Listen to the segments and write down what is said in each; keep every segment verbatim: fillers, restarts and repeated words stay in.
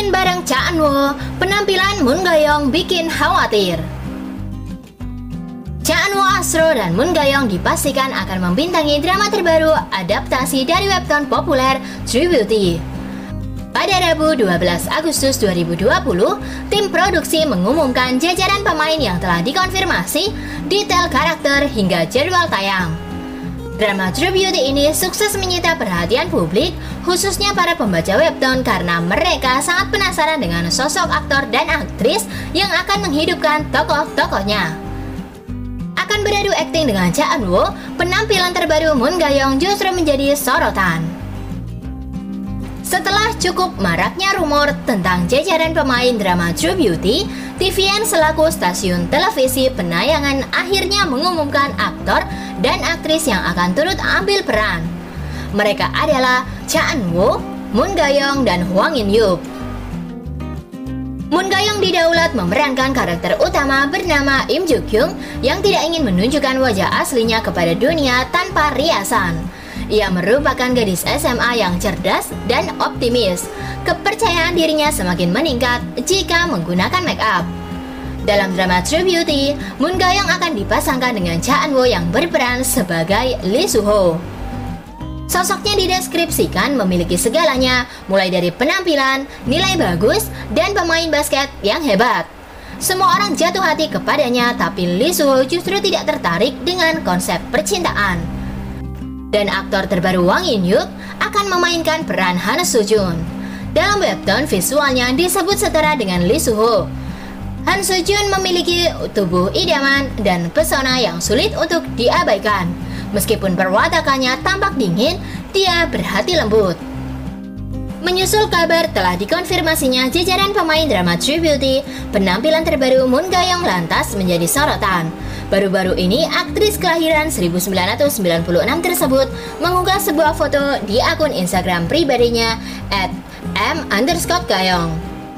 Main bareng Cha Eun-woo, penampilan Moon Ga-young bikin khawatir. Cha Eun-woo Astro dan Moon Ga-young dipastikan akan membintangi drama terbaru adaptasi dari webtoon populer True Beauty. Pada Rabu dua belas Agustus dua ribu dua puluh, tim produksi mengumumkan jajaran pemain yang telah dikonfirmasi, detail karakter hingga jadwal tayang. Drama True Beauty ini sukses menyita perhatian publik, khususnya para pembaca webtoon karena mereka sangat penasaran dengan sosok aktor dan aktris yang akan menghidupkan tokoh-tokohnya. Akan beradu akting dengan Cha Eun-woo, penampilan terbaru Moon Ga-young justru menjadi sorotan. Setelah cukup maraknya rumor tentang jajaran pemain drama True Beauty, T V N selaku stasiun televisi penayangan akhirnya mengumumkan aktor dan aktris yang akan turut ambil peran. Mereka adalah Cha Eun-woo, Moon Ga-young, dan Hwang In-yup. Moon Ga-young didaulat memerankan karakter utama bernama Im Joo-kyung yang tidak ingin menunjukkan wajah aslinya kepada dunia tanpa riasan. Ia merupakan gadis S M A yang cerdas dan optimis. Kepercayaan dirinya semakin meningkat jika menggunakan make up. Dalam drama True Beauty, Moon Ga-young akan dipasangkan dengan Cha Eun-woo yang berperan sebagai Lee Soo-ho. Sosoknya dideskripsikan memiliki segalanya, mulai dari penampilan, nilai bagus, dan pemain basket yang hebat. Semua orang jatuh hati kepadanya, tapi Lee Soo-ho justru tidak tertarik dengan konsep percintaan. Dan aktor terbaru Hwang In-yup akan memainkan peran Han Soo-jun. Dalam webtoon, visualnya disebut setara dengan Lee Soo-ho. Han Soo-jun memiliki tubuh idaman dan pesona yang sulit untuk diabaikan. Meskipun perwatakannya tampak dingin, dia berhati lembut. Menyusul kabar telah dikonfirmasinya jajaran pemain drama True Beauty, penampilan terbaru Moon Ga-young lantas menjadi sorotan. Baru-baru ini, aktris kelahiran seribu sembilan ratus sembilan puluh enam tersebut mengunggah sebuah foto di akun Instagram pribadinya at m underscore ga-young.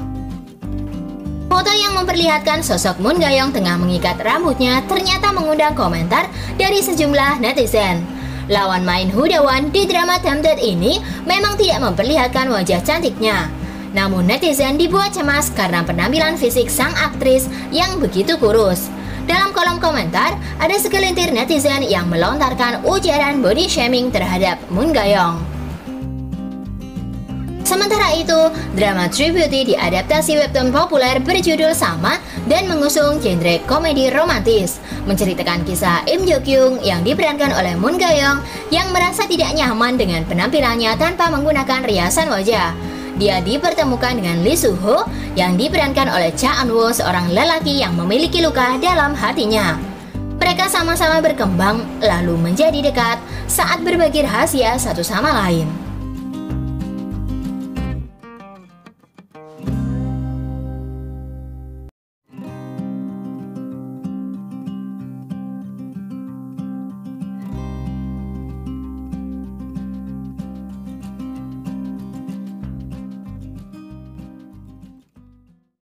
Foto yang memperlihatkan sosok Moon Ga-young tengah mengikat rambutnya ternyata mengundang komentar dari sejumlah netizen. Lawan main Hudawan di drama Tempted ini memang tidak memperlihatkan wajah cantiknya. Namun netizen dibuat cemas karena penampilan fisik sang aktris yang begitu kurus. Dalam kolom komentar, ada segelintir netizen yang melontarkan ujaran body shaming terhadap Moon Ga-young. Sementara itu, drama True Beauty diadaptasi webtoon populer berjudul sama dan mengusung genre komedi romantis, menceritakan kisah Im Joo-kyung yang diperankan oleh Moon Ga-young yang merasa tidak nyaman dengan penampilannya tanpa menggunakan riasan wajah. Dia dipertemukan dengan Lee Soo-ho yang diperankan oleh Cha Eun-woo, seorang lelaki yang memiliki luka dalam hatinya. Mereka sama-sama berkembang lalu menjadi dekat saat berbagi rahasia satu sama lain.